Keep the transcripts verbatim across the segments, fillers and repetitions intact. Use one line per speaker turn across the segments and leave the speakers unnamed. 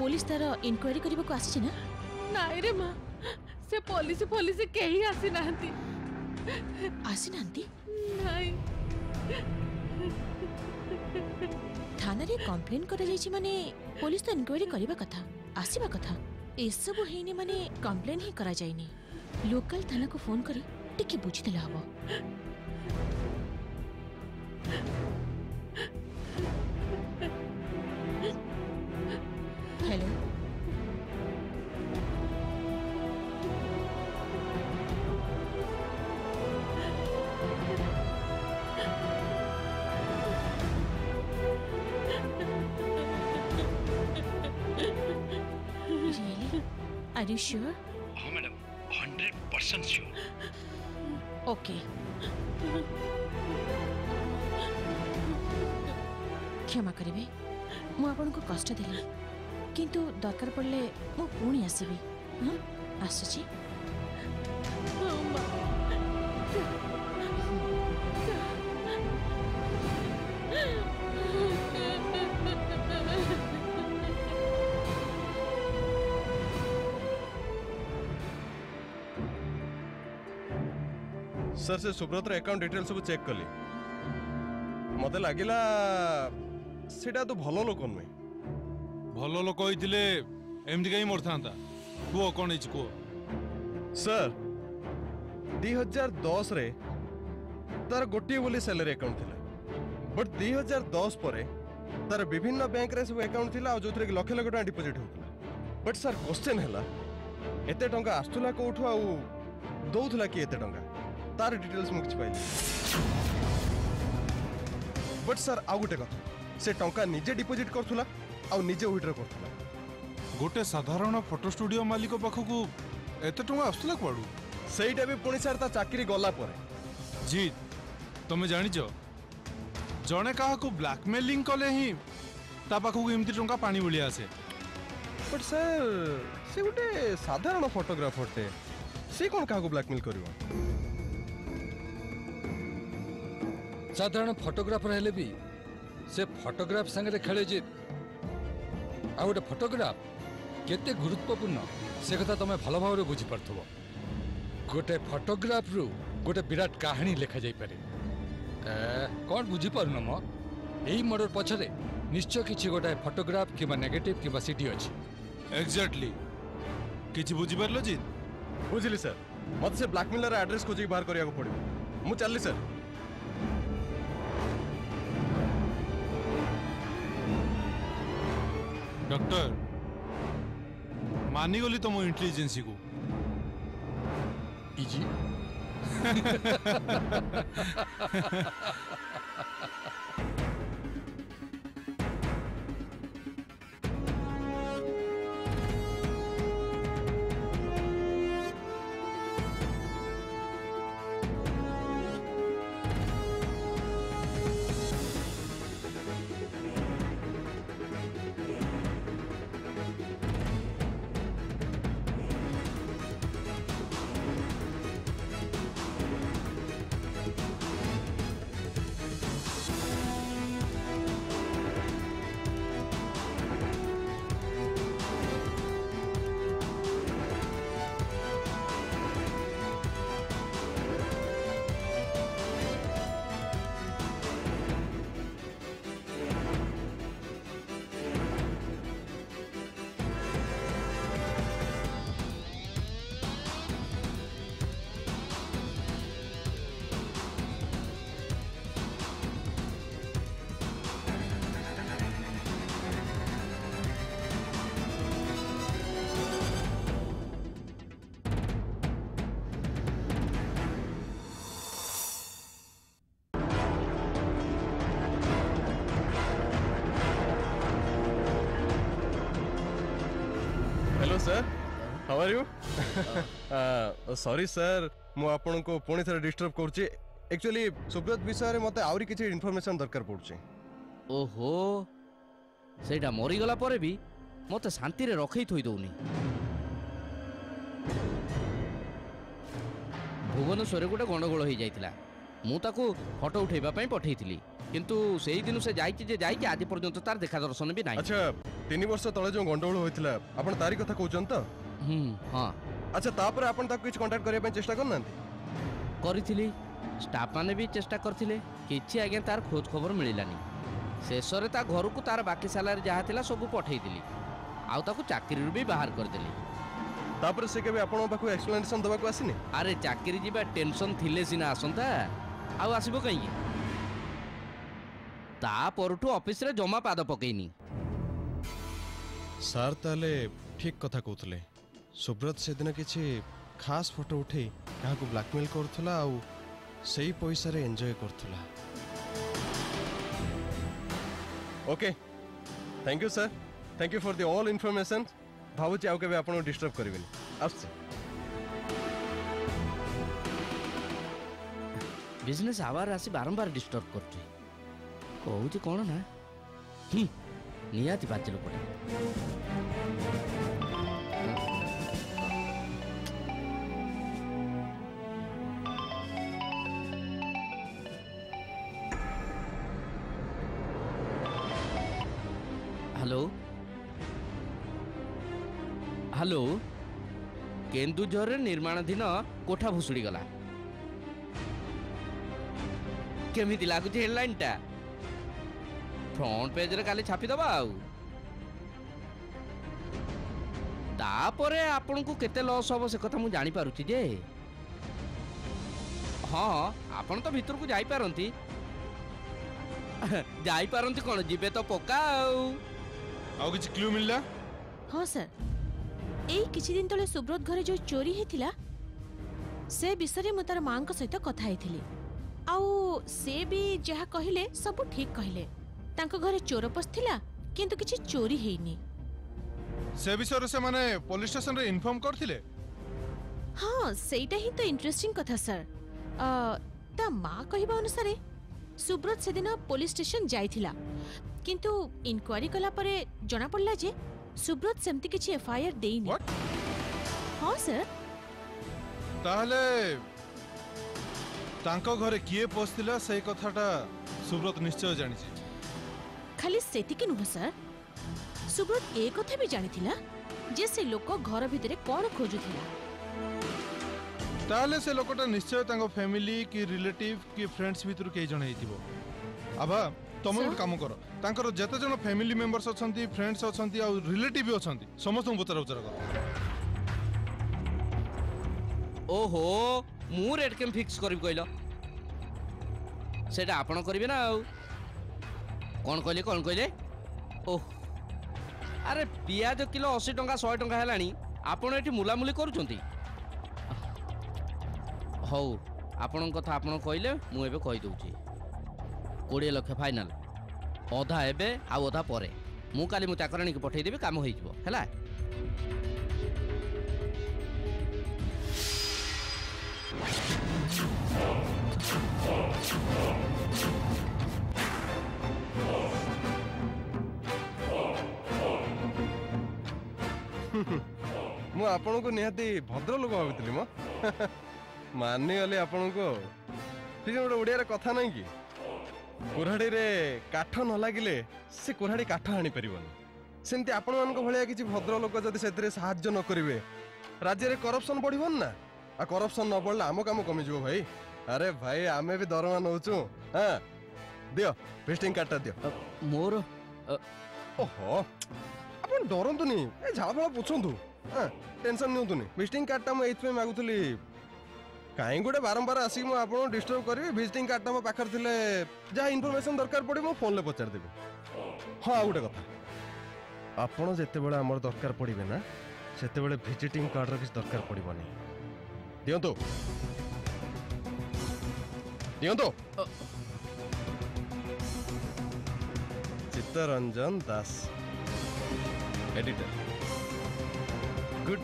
Police तार inquiry करने को आसी ना?
नाई रे माँ से पुलिस पुलिस कहीं आसी नांती
आसी नांती
नाई
थाना रे कंप्लेन करा जायछि माने पुलिस तो इनक्वायरी करबा कथा आसीबा कथा ए सब हेनी माने कंप्लेन ही करा जायनी लोकल थाना को फोन करी टिके बुझिदेला हबो। Hello Really? Are you sure?
हाँ madam hundred percent sure.
Okay. क्षमा करेंगे मु आपन को कष्ट देली किंतु दरकार पड़ले मु पुणी आसीबी। हां आसुची
सर से सुब्रत अकाउंट डिटेल सब चेक कली मते लागिला सेटा तो भलो लोक नुहे
भलो लोक होइतिले एमडी कहीं मोर थांता को कोन हिच को
सर दो हज़ार दस रे तार गोटी बोली सैलरी अकाउंट थिला बट दो हज़ार दस परे तार विभिन्न बैंक रे सब अकाउंट थिला आ जोथरे लाख लाख टका डिपॉजिट होतला बट सर क्वेश्चन हैला एते टंका आस्तुला कोठु आ दउथला कि एते टंका तार डिटेल्स मु किछ पाइली बट सर आ गोटे कथा से टंका निजे डिपॉजिट करथुला आ निजे विड्रॉ करथुला
गोटे साधारण फोटो स्टूडियो मालिक पाखकू एते टंका आस्तुला कोडू
सेईटा भी पुणी सर ता चाकरी गला परे
जी तमे जानि जो जणे काहा को ब्लैकमेलिंग कले ही ता पाखकू एमती टंका पानी बोली आसे
बट सर से गोटे साधारण फोटोग्राफर टे से कोन काहा को ब्लैकमेल करबो
साधारण फोटोग्राफर हेले भी से फोटोग्राफ संगे खेले जे आ गोटे फोटोग्राफ केते गुरुत्वपूर्ण से कथा तमे भल भाव बुझी पारथबो गोटे फोटोग्राफ रु गोटे विराट कहानी लिखा जाई पारे कौन बुझी पारुन म एई मर्डर पछरे निश्चय किछि गोटे फोटोग्राफ किबा नेगेटिव किबा सीडी अछि
एग्जैक्टली किछि बुझी पारलो जी
बुझिली सर मत से ब्लैकमेलर एड्रेस खोजी बाहर करिया को पड़िबो मु चलली सर
डॉक्टर मानी गली तुम इंटेलिजेंसी को
इजी
sir how are you sorry sir मु आपन को पुणी थरे डिस्टर्ब करछि एक्चुअली सुब्रत विषय रे मते आउरी किछि इन्फॉर्मेशन दरकार पड़छि
ओहो सेटा मरी गला परे भी मते शांति रे रखै थोइ दउनी भुवनेश्वर गोटे गंडगोल हो जाइतिला ମୁଁ ତାକୁ ଫଟୋ ଉଠେଇବା ପାଇଁ ପଠେଇଥିଲି କିନ୍ତୁ ସେଇ ଦିନ ସେ ଯାଇଛି ଯେ ଯାଇଛି ଆଜି ପର୍ଯ୍ୟନ୍ତ ତାର ଦେଖା ଦର୍ଶନ ବି ନାହିଁ।
ଆଚ୍ଛା ତିନି ବର୍ଷ ତଳେ ଯୋଉ ଗଣ୍ଡଗୋଳ ହୋଇଥିଲା ଆପଣ ତାରି କଥା କହୁଛନ୍ତି ତ?
ହୁଁ ହଁ
ଆଚ୍ଛା ତାପରେ ଆପଣ ତାକୁ କିଛି କଣ୍ଟାକ୍ଟ କରିବା ପାଇଁ ଚେଷ୍ଟା କରୁନାହାନ୍ତି?
କରିଥିଲି, ଷ୍ଟାଫ୍ ମାନେ ବି ଚେଷ୍ଟା କରିଥିଲେ, କିଛି ଆଜ୍ଞା ତାର ଖୋଜ ଖବର ମିଳିଲାନି। ଶେଷରେ ତା ଘରକୁ ତାର ବାକି ସାଲାରୀ ଯାହା ଥିଲା ସବୁ ପଠେଇଥିଲି ଆଉ ତାକୁ ଚାକିରିରୁ ବି ବାହାର କରିଦେଲି।
ତାପରେ ସେ କେବେ ଆପଣଙ୍କ ପାଖକୁ ଏକ୍ସପ୍ଲେନେସନ୍ ଦେବାକୁ ଆସିନି?
ଆରେ ଚାକିରି ଯିବା ଟେନସନ୍ ଥିଲେ ସିନା ଆସନ୍ତା, ଆଉ ଆସିବ କାହିଁକି? ତା ପରଠୁ ଅଫିସରେ ଜମା ପାଦ ପକେଇନି।
ସାର୍ ତାହେଲେ ଠିକ୍ କଥା କହୁଥିଲେ, ସୁବ୍ରତ ସେଦିନ କିଛି ଖାସ୍ ଫଟୋ ଉଠେଇ କାହାକୁ ବ୍ଲାକମେଲ୍ କରୁଥିଲା ଆଉ ସେଇ ପଇସାରେ ଏନ୍ଜୟ କରୁଥିଲା। Okay thank you sir, thank you for the all information. भावुची आउ केबे आपन डिस्टर्ब करबिनी आछे।
बिजनेस आवार आसी बारंबार डिस्टर्ब करछी कहूची कोन ना ही नियाती बाचिलो पड़े। हेलो हेलो केन्दुझर निर्माणाधीन कोठा भुसुड़ी गला केमिति लागुची हेडलाइन टा फ्रंट पेज रे काली छापी दबा आउ तापरे आपन को केते लॉस हो से कथा मु जानि पारुची जे हां आपन तो भीतर को जाई पारंती जाई पारंती कोन जिबे तो पक्का आउ
आउ किछि क्लू मिलला?
हाँ सर, एई किछि दिन तले सुब्रत घरे जो चोरी हेतिला से विषय मु तार मां सहित कथा हेतिली आउ से भी जहा कहिले सब ठीक कहिले। तांको घरे चोर पसथिला किंतु किछि चोरी हेइनी।
से विषय से माने पुलिस स्टेशन रे इन्फॉर्म करथिले?
हाँ सेटा ही तो इंटरेस्टिंग कथा सर। अ ता मां कहिबा अनुसार सुब्रत से दिन पुलिस स्टेशन जाइथिला किंतु इनक्वारी कला परे जना पड़ला जे सुब्रत सेमती किछि एफआईआर देइनी। हाँ सर।
ताहले तांको घरे किए पसथिला से कथाटा सुब्रत निश्चय जानि छी।
खाली सेतिके नुह सर, सुब्रत ए कथा भी जानिथिला जे से लोक घर भितरे कोन खोजुथिला।
ताहले से लोकटा निश्चय तांको फैमिली की रिलेटिव की फ्रेंड्स भितर के जण हेतिबो। आबा तुम गोटे काम कर, तांकर जते जण फैमिली मेंबर्स अछंती, फ्रेंड्स अछंती आ रिलेटिव भी अछंती, समस्त पचरा उचरा कर।
ओहो मु रेट केम फिक्स करबी कहलो सेटा आपण करिवे ना आउ कोन कहले कोन कहले ओह अरे पियाज किलो अस्सी टंका सौ टंका हेलानी आपण एठी मुलामुली करूचंती। हौ आपण कथा आपण कहले मु एबे कहि दउची बीस लाख फाइनल अधा एबे आ अधा परे मु काली मु चाकरानी के पठेई देबे काम होई जबो हैला।
मु आपन को निहाती भद्र लोक भावितली म मानि गली आपन को ठीक गोटे ओडिया रे कथा नहीं कि कुराड़ी रे काठ न लागिले से कुराड़ी काठ हानि परिबनी। सेमती आपण मान को भलिया किछि भद्र लोक जदि सेतरे सहाय्य न करिवे राज्य रे करप्शन बढ़िबन ना आ करप्शन न बढ़ला आम काम कमी जिवो भाई। अरे भाई आमे भी दरमा नउचू। हां दियो विजिटिंग कार्ड दियो
मोर
ओहो अपन डरंतुनी ए झाबळ पुछंतु। हां टेंशन निउतुनी विजिटिंग कार्ड ता म एथमे मागुतली काई गोटे बारंबार आसी मु आपन डिस्टर्ब करबी। विजिटिंग कार्ड ता म पाखर थिले जा इन्फॉर्मेशन दरकार पड़े मु फोन ले पचार देबी। हां गोटे कथा आपन जेते बेला हमर दरकार पड़िबे ना सेते बेले विजिटिंग कार्ड र किछ दरकार पड़िबनी। दियंतो दियंतो Chittaranjan Das editor good.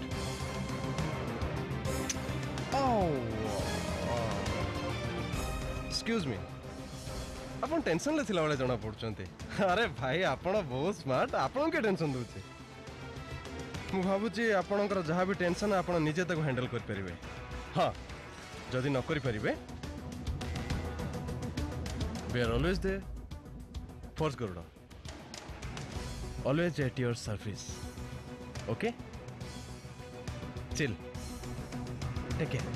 Excuse me आपन टेंशन ले थिला वाले जना पड़चंती। अरे भाई आपन बहुत स्मार्ट आपन के टेंशन दोची मु भाबुची आपनकर जहां भी टेंशन आपन निजे तक हैंडल कर परिबे। हां जदी न करि परिबे We are always there. Force Garuda. Always at your service. Okay? Chill. Take care.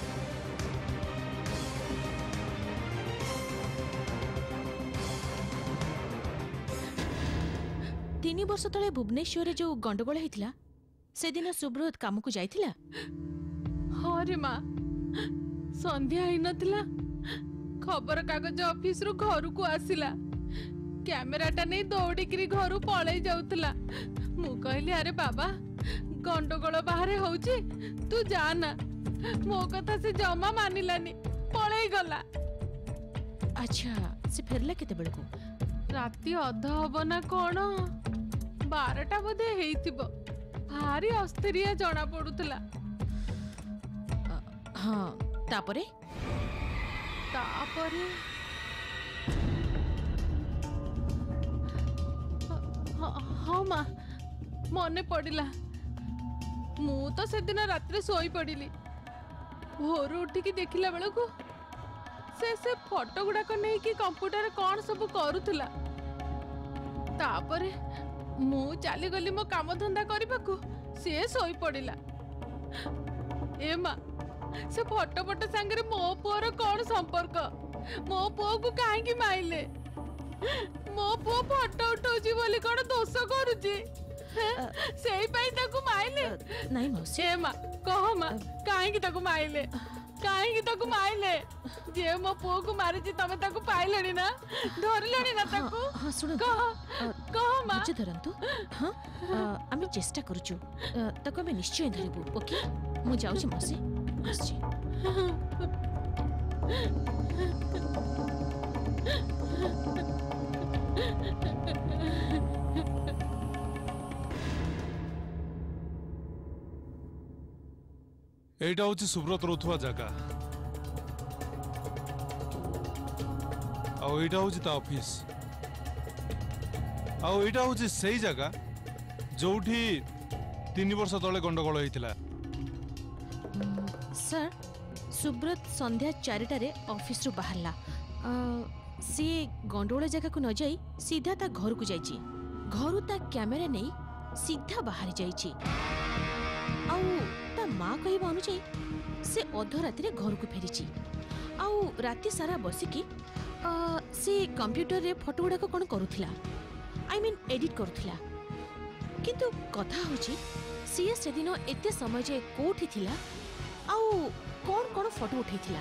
तीन वर्ष तले भुवनेश्वर जो गंडगोल होता से दिन सुब्रत काम को जाइथिला?
हाँ रे माँ संध्या ही नथिला खबर कागज ऑफिस रु घर को आसिला कैमेराटा नहीं दौड़िकी घर पलई जाउतला मु कहली अरे बाबा गंडगोल बाहर होउची तू जाना मो कथा से जमा मानिलानी पलई गला।
अच्छा से फेरला केते बेल को?
राति अध हब ना कौन बारटा बोधे हेइथिबो भारी अस्थिरिया जना पड़ुतला।
हाँ तापरे
तापरे हाँ माँ मने पड़िला मु तो से दिन रात्रे सोई पड़िली भोर उठिकी देखिला बेलू से से फोटो गुड़ाक नहीं कि कंप्यूटर कौन सब करुला तापरे मु चली गली मो काम धंदा करबाकू से सोई पड़िला। ए माँ से फोटो फोटो सांगरे मो पुअर कौन संपर्क मो पुओ को काहे माइले मो पुओ फोटो उठाउची बोली कौन दोष करूची सेई पाई ताकू माइले
नहीं मौसी
ए माँ कह माँ काहे ताकू माइले काहे ताकू माइले जे मो पुओ को मारिची तमे ताकू पाइलणी ना धरलणी ना ताकू
हाँ सुन
कह कह माँ
बुझे धरंतु हाँ आमे चेष्टा करूछु ताको आमे निश्चय धरिबु ओके मु जाउची मौसी आछि।
एटा होची सुब्रत रोथुआ जगह आउ एटा होची ता ऑफिस आउ एटा होची सही जगह जोठी तीन वर्ष तले गंडगोल होइतिला।
सर सुब्रत संध्या चारिटारे ऑफिस रु बाहरला सी गंडोला जगह को न जाई सीधा ता घर को जाइची घरु ता कैमरा नहीं सीधा बाहर जाइची आउ ता माँ कहबा अनुसार से अध राति घर को फेरीची आउ राति सारा बसिकी से कंप्यूटर रे फोटो गुडा को कोन करूथिला आई मीन एडिट करूथिला किंतु कथा होची सी से दिन एते समय जे कोठी थिला आउ कौन कौन फोटो उठेथिला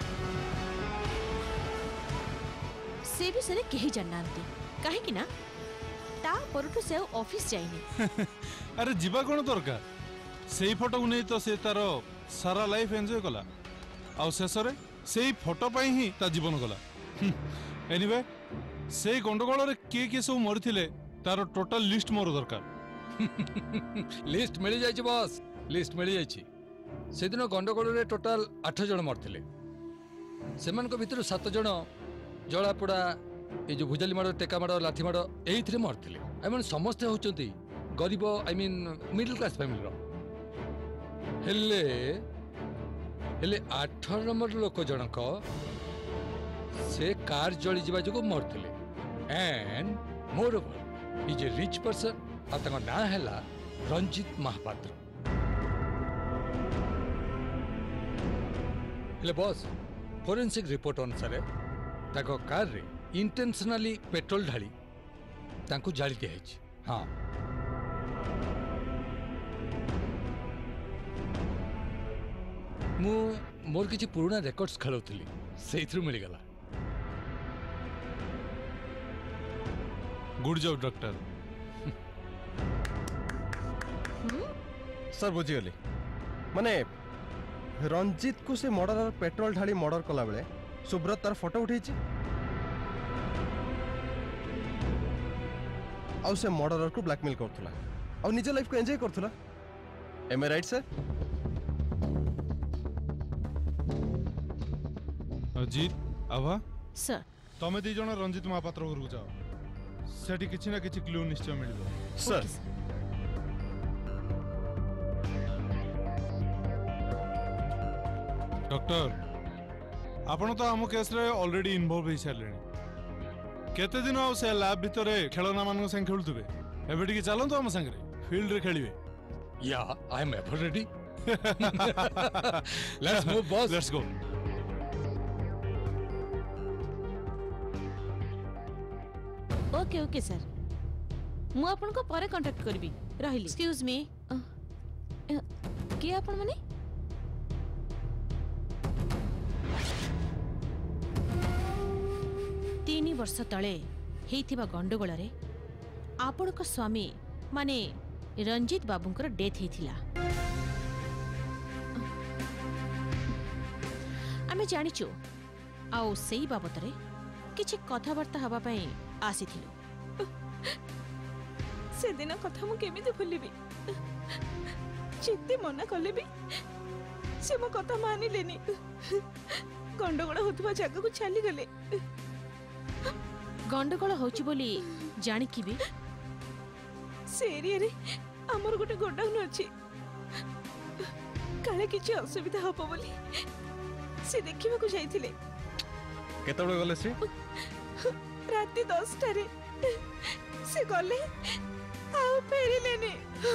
से भी सरे केही जाननांती काहे कि ना ता परठु से ऑफिस जाइनी।
अरे जीवा कोन दरकार सेही फोटो को नहीं तो से तारो सारा लाइफ एंजॉय कला आउ शेषरे सेही फोटो पाई ही ता जीवन गला। एनीवे से गंडगोल रे के के सब मरथिले तारो टोटल लिस्ट मोर दरकार।
लिस्ट मिल जाइछि बॉस लिस्ट मिल जाइछि से दिन गंडगोल रे टोटल आठ जन मरथिले सेमान को भितर सात जन जलापोड़ा ये जो भुजाली माड़ टेका माड़ लाठी माड़ एइथिरे मरथिले आई मीन समस्ते होचंती गरीब I mean middle class family रो हेले हेले आठ नंबर लोक जनक से कार जली जीवा जो मरथिले and moreover is a rich person आ तंग ना हैला रंजित महापात्र। हेले बॉस फोरेंसिक रिपोर्ट अनुसार ताको कार रे इंटेंशनली पेट्रोल ढाली तांको जाली दिया है। हाँ मु मोर किछि पुराना रेकॉर्ड्स खेलौथली सेइथरु मिल गला।
Good job doctor.
सर बुझीगली माने रंजित को से मर्डर पेट्रोल ढाली मर्डर कला बेले सुब्रत तार फोटो उठेछि आउ से मर्डरर को ब्लैकमेल करथुला आउ निज लाइफ को एंजॉय करथुला। Am I right sir?
Ajit आभा
सर
तमे दी जण रंजित महापात्र घर को जाओ सेठी किछि ना किछि क्लू निश्चय मिलिबो।
सर
डॉक्टर आपण तो आम केस रे ऑलरेडी इन्वॉल्व हो सारे केते दिन आउ से लैब भितर खेलना मान संग खेलुथबे एबे टिके चलंतु हम संग रे फील्ड रे खेलिबे
या I am ever ready let's move boss
let's go
okay okay sir मु आपन को परे कांटेक्ट करबी रहिली एक्सक्यूज मी के आपन माने तीन वर्ष तले हेइथिबा गंडगोल रे आपन को स्वामी माने रंजीत बाबूंकर डेथ हेथिला आमे जानिचु आउ सेही बाबत रे किछि कथाबार्ता हवा पई आसीथिलु से दिन कथा मु केमिति भूलिबी चित्ते मना कले भी से मो कथा मानि लेनी गंडगोल होतबा जगह को छाली गले गंडगोल होची बोली जानि कि भी से एरिया रे हमर गोटे गोडाउन अछि काले किछि असुविधा हबो बोली से देखिबा को जाइथिले
केतबे गले से
रात दस टारे से गले आओ फेरी लेने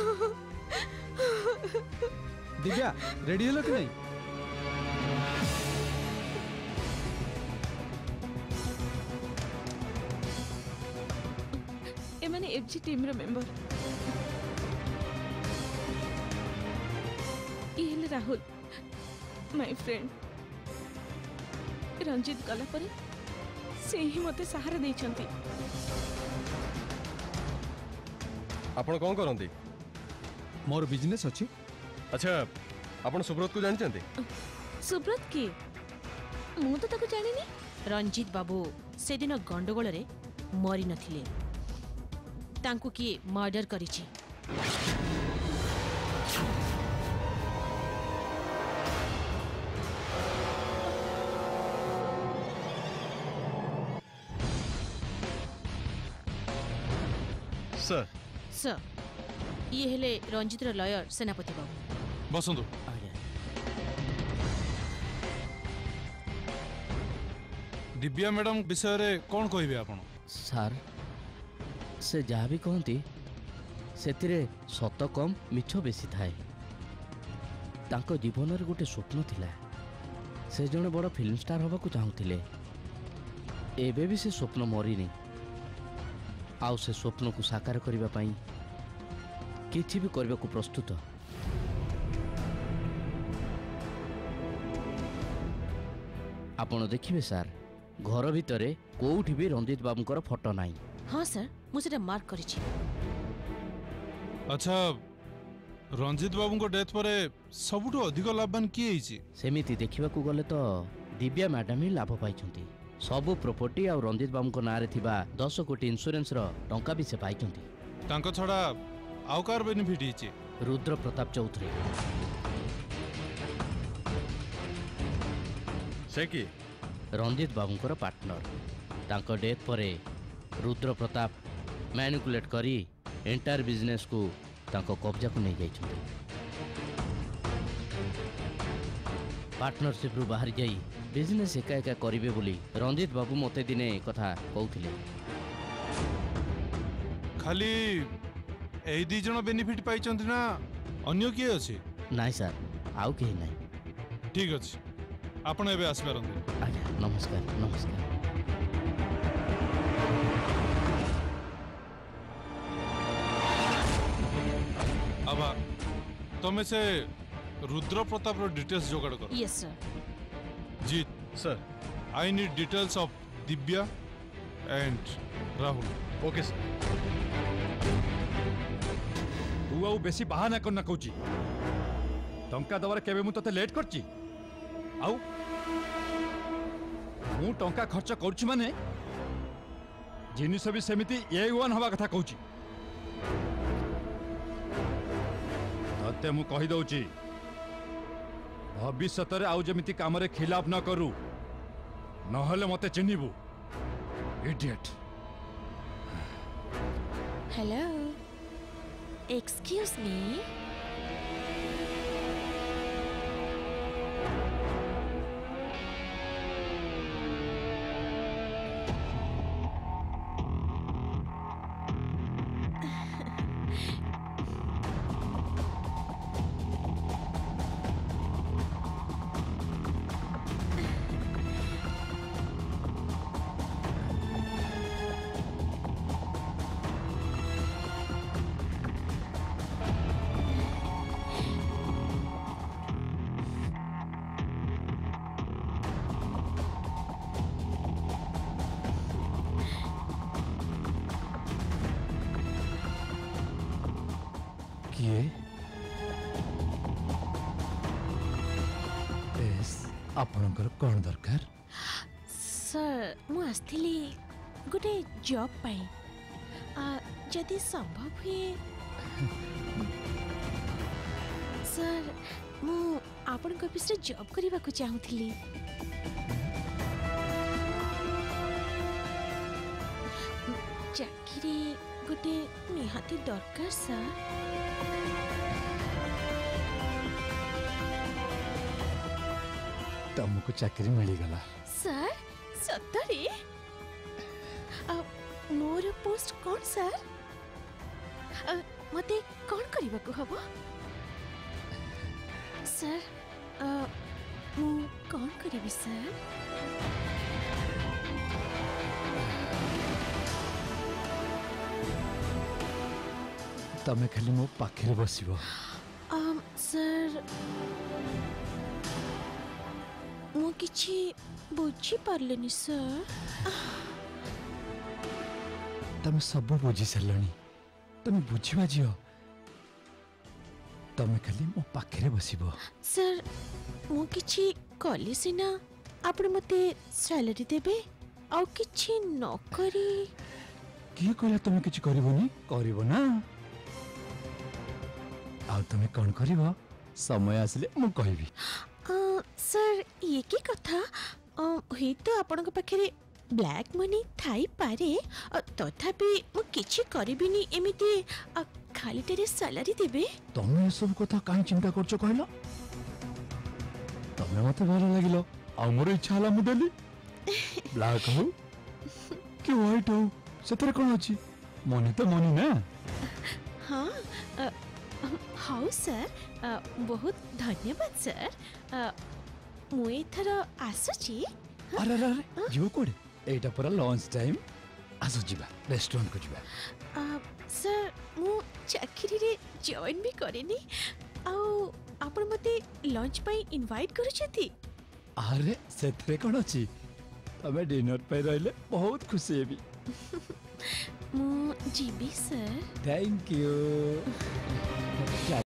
दिव्या रेडी हलो कि नहीं
ए माने एफजी टीम रो मेंबर ये राहुल माय फ्रेंड रंजीत गला पर से ही मते सहारा दै छंती
आपण कोन करंती
मोर बिजनेस अछि
अच्छा आपण सुब्रत को जानचंती
सुब्रत की मु तो ताको जानिनी रंजीत बाबू से दिन गंडगोल रे मरी नथिले तांको की मर्डर करिछि
सर
सर ये हेले रंजीत रो लॉयर सेनापति बाबू
बसंतु दिव्या मैडम विषय रे कोन कहिबे आपण
ସାର୍ ସେ ଯାହା ବି କହନ୍ତି ସେଥିରେ ସତ କମ୍ ମିଛ ବେଶୀ ଥାଏ ତାଙ୍କ ଜୀବନରେ ଗୋଟେ ସ୍ୱପ୍ନ ଥିଲା ସେ ଜଣେ ବଡ଼ ଫିଲ୍ମ ଷ୍ଟାର ହେବାକୁ ଚାହୁଁଥିଲେ ଏବେ ବି ସେ ସ୍ୱପ୍ନ ମରିନି ଆଉ ସେ ସ୍ୱପ୍ନକୁ ସାକାର କରିବା ପାଇଁ କିଛି ବି କରିବାକୁ ପ୍ରସ୍ତୁତ ଆପଣ ଦେଖିବେ ସାର୍ घर भितर कोठी भी रंजीत बाबूंकर फोटो नहीं
हाँ सर मुझे मार्क करिछि
अच्छा रंजीत बाबूंको डेथ पर सबुठो अधिक लाभवान किए हिची
सेमिति देखिबा को गले तो दिव्या मैडम ही लाभ पाइछंती सबु प्रॉपर्टी आ रंजीत बाबूंको नारे थिबा दस कोटी इंश्योरेंस रो टंका भी से पाइछंती
तांको छडा आउ कार बेनिफिट हिची
रुद्र प्रताप चौधरी
से की
रंजीत बाबूंकर पार्टनर तांको डेथ परे रुद्र प्रताप मैनिपुलेट करी एंटायर बिजनेस को तांको कब्जा को नहीं जाइछंती पार्टनरशिप रु बाहर जाई बिजनेस एका एका करिवे बोली रंजीत बाबू मते दिने कथा कहउथिले
खाली एई दी जण बेनिफिट पाइछंती ना अन्य किए अछि
नाही सर आउ केही नाही
ठीक अछि आपण एबे आसबारंती
आज्ञा नमस्कार नमस्कार
आबा तमे से रुद्र प्रताप रो डिटेल्स जोगाड़ करो
yes sir
Jeet
sir
I need details of Divya and Rahul
okay sir
तू आउ बेसी बहाना करना कहूची टंका दबार केबे मु तते लेट करची आउ मु टंका खर्च करूची माने जिनिस भी सेमिति ए वन हवा कथा कहूची तते मु कहि दउची भविष्यत रे आउ जमिति काम रे खिलाफ न करू नहले मते चिन्हिबू इडियट
हेलो एक्सक्यूज मी
किए एस आपणकर कौन दरकार
सर मु आसथिली गोटे जॉब पाई आ, जदि संभव हुए सर मु आपण ऑफिस रे जॉब करबा को चाहूथिली चाकरी गोटे निहाती दरकार सर
तुमको चाकरी मिलीगला
सर सतरे आ, मोर पोस्ट कौन सर आ, मते कौन करबा को हबो सर आ, मु कौन करबी सर
तमे खाली मो पाखे बसिबो
आम सर मु किछि बुझी पारलेनी सर
तमे सब बुझी सारलनी तमे बुझिबा जियो तमे खाली मो पाखे बसिबो
सर मु किछि कली सिना आपण मते सैलरी देबे आ किछि न करी
किए कहला तमे किछि करबोनी करबो ना आ तमे कोन करबो समय आसले मु कहबी
आ, सर ये की कथा आ, हुई तो आपण पाखे ब्लैक मनी थाई पारे आ, तथापि मु किछि करबिनी एमिति आ, खाली तेरे सैलरी देबे
तमे सब कथा काई चिंता करछो कहला तमे मते भलो लागिलो आ मोर इच्छा हला मु देली ब्लैक हो कि व्हाइट हो सेतरे कोन अछि मनी तो मनी ना
हाँ आ, हाउ सर आ, बहुत धन्यवाद सर आ, मु एथर आसुची
अरे अरे अरे जो कोडे एटा पूरा लंच टाइम आसु जिबा रेस्टोरेंट को जिबा
आ, सर मु चाकरी रे जॉइन भी करेनी आ आपण मते लंच पई इनवाइट करूछथि
अरे सेतरे कोन अछि तमे डिनर पे रहले बहुत खुशी हेबी
मु जीबी सर
थैंक यू